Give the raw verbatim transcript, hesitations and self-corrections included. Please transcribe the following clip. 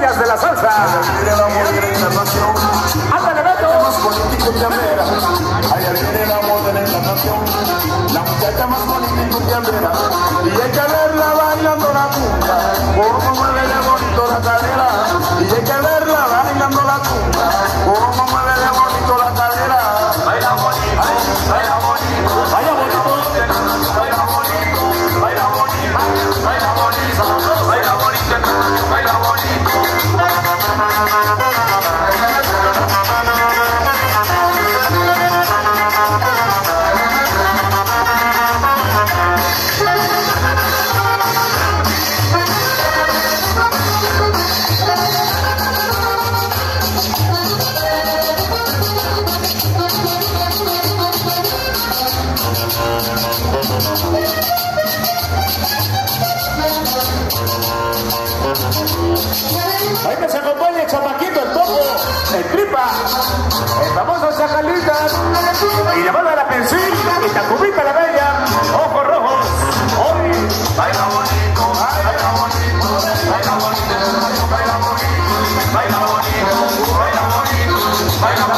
joyas de la salsa. ¡Ándale, Beto! Más político que Amera, allá viene el amor de la encarnación. La muchacha más político que Amera, y hay que verla bailando la cumbia, como mueve de bonito la cadera. Y hay que verla bailando la cumbia, como mueve de bonito la cadera. Baila bonito, baila bonito, baila bonito, baila bonito, baila bonito, baila bonito, baila bonito, baila bonito. Ahí que se acompaña el chamaquito, el topo, el tripa, el famoso Chacalita, y llamada la pensil, y Tacubita la bella, ojos rojos, hoy, Baila bonito, baila bonito, baila bonito, baila bonito, baila bonito, baila bonito, baila bonito.